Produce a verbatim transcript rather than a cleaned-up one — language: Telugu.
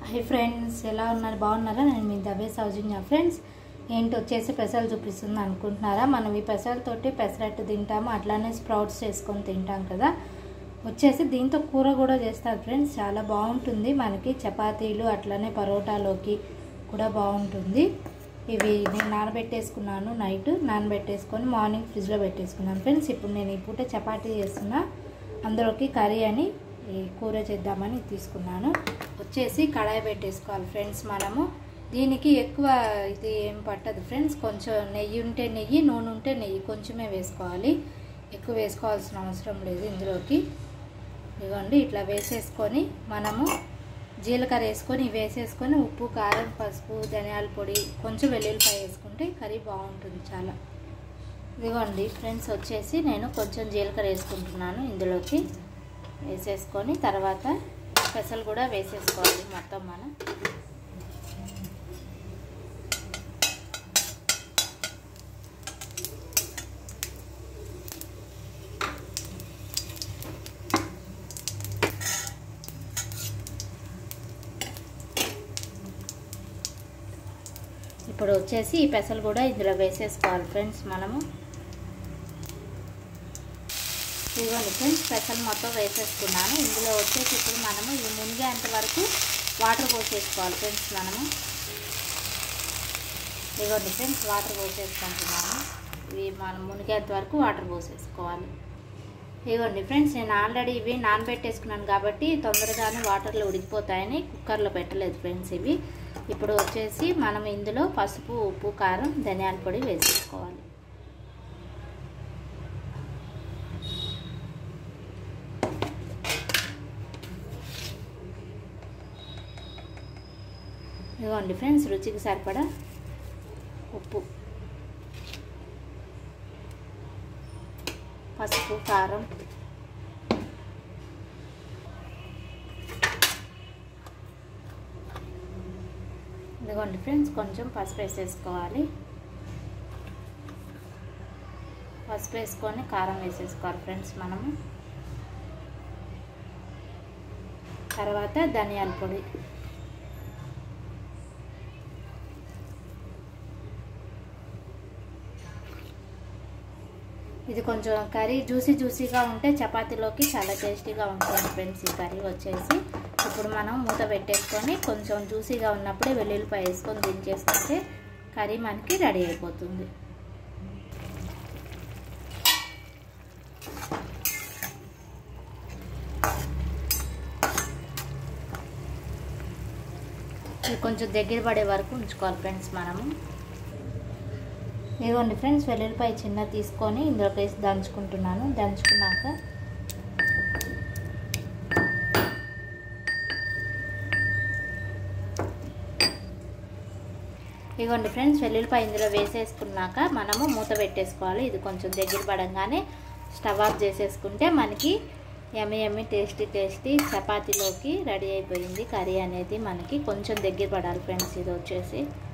హై ఫ్రెండ్స్, ఎలా ఉన్నారు? బాగున్నారా? నేను మీ దవ్య సౌజన్య. ఫ్రెండ్స్, ఏంటి వచ్చేసి పెసలు చూపిస్తుంది అనుకుంటున్నారా? మనం ఈ పెసలతోటి పెసరట్టు తింటాము, అట్లానే స్ప్రౌట్స్ చేసుకొని తింటాం కదా. వచ్చేసి దీంతో కూర కూడా చేస్తారు ఫ్రెండ్స్, చాలా బాగుంటుంది. మనకి చపాతీలు అట్లానే పరోటాలోకి కూడా బాగుంటుంది. ఇవి నేను నానబెట్టేసుకున్నాను, నైట్ నానబెట్టేసుకొని మార్నింగ్ ఫ్రిడ్జ్లో పెట్టేసుకున్నాను ఫ్రెండ్స్. ఇప్పుడు నేను ఈ పూట చపాతీ చేస్తున్నా, అందులోకి కర్రీ అని ఈ కూర చేద్దామని తీసుకున్నాను. వచ్చేసి కడాయి పెట్టేసుకోవాలి ఫ్రెండ్స్. మనము దీనికి ఎక్కువ ఇది ఏం పట్టదు ఫ్రెండ్స్. కొంచెం నెయ్యి ఉంటే నెయ్యి, నూనె ఉంటే నెయ్యి కొంచెమే వేసుకోవాలి, ఎక్కువ వేసుకోవాల్సిన అవసరం లేదు. ఇందులోకి ఇదిగోండి ఇట్లా వేసేసుకొని మనము జీలకర్ర వేసుకొని వేసేసుకొని ఉప్పు, కారం, పసుపు, ధనియాల పొడి, కొంచెం వెల్లుల్లిపాయ వేసుకుంటే కర్రీ బాగుంటుంది చాలా. ఇదిగోండి ఫ్రెండ్స్, వచ్చేసి నేను కొంచెం జీలకర్ర వేసుకుంటున్నాను. ఇందులోకి వేసేసుకొని తర్వాత పెసలు కూడా వేసేసుకోవాలి మొత్తం మనం. ఇప్పుడు వచ్చేసి ఈ పెసలు కూడా ఇందులో వేసేసుకోవాలి ఫ్రెండ్స్ మనము. ఇదిగోండి ఫ్రెండ్స్, పెసలు మొత్తం వేసేసుకున్నాను. ఇందులో వచ్చేసి ఇప్పుడు మనము ఇవి మునిగేంత వరకు వాటర్ పోసేసుకోవాలి ఫ్రెండ్స్ మనము. ఇదిగోండి ఫ్రెండ్స్, వాటర్ పోసేసుకుంటున్నాను. ఇవి మనం మునిగేంత వరకు వాటర్ పోసేసుకోవాలి. ఇదిగోండి ఫ్రెండ్స్, నేను ఆల్రెడీ ఇవి నానబెట్టేసుకున్నాను కాబట్టి తొందరగానే వాటర్లో ఉడికిపోతాయని కుక్కర్లో పెట్టలేదు ఫ్రెండ్స్ ఇవి. ఇప్పుడు వచ్చేసి మనం ఇందులో పసుపు, ఉప్పు, కారం, ధనియాల పొడి వేసేసుకోవాలి. ఇదిగోండి ఫ్రెండ్స్, రుచికి సరిపడా ఉప్పు, పసుపు, కారం, ఇదిగోండి ఫ్రెండ్స్ కొంచెం పసుపు వేసేసుకోవాలి. పసుపు వేసుకొని కారం వేసేసుకోవాలి ఫ్రెండ్స్ మనము. తర్వాత ధనియాల పొడి, ఇది కొంచెం కర్రీ జ్యూసీ జ్యూసీగా ఉంటే చపాతీలోకి చాలా టేస్టీగా ఉంటుంది ఫ్రెండ్స్ ఈ కర్రీ వచ్చేసి. ఇప్పుడు మనం మూత పెట్టేసుకొని కొంచెం జ్యూసీగా ఉన్నప్పుడే వెల్లుల్లిపాయ వేసుకొని దించేసుకుంటే కర్రీ మనకి రెడీ అయిపోతుంది. ఇది కొంచెం దగ్గర పడే వరకు ఉంచుకోవాలి ఫ్రెండ్స్ మనము. ఇదిగోండి ఫ్రెండ్స్, వెల్లుల్లిపాయ చిన్న తీసుకొని ఇందులోకి వేసి దంచుకుంటున్నాను. దంచుకున్నాక ఇదిగోండి ఫ్రెండ్స్, వెల్లుల్లిపాయ ఇందులో వేసేసుకున్నాక మనము మూత పెట్టేసుకోవాలి. ఇది కొంచెం దగ్గర పడంగానే స్టవ్ ఆఫ్ చేసేసుకుంటే మనకి యమ్మీ యమ్మీ టేస్టీ టేస్టీ చపాతీలోకి రెడీ అయిపోయింది కర్రీ అనేది. మనకి కొంచెం దగ్గర పడాలి ఫ్రెండ్స్ ఇది వచ్చేసి.